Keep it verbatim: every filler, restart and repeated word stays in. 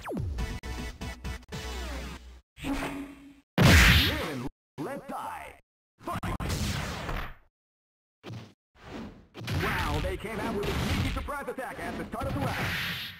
Live and let die. Fight! Wow, they came out with a sneaky surprise attack at the start of the round.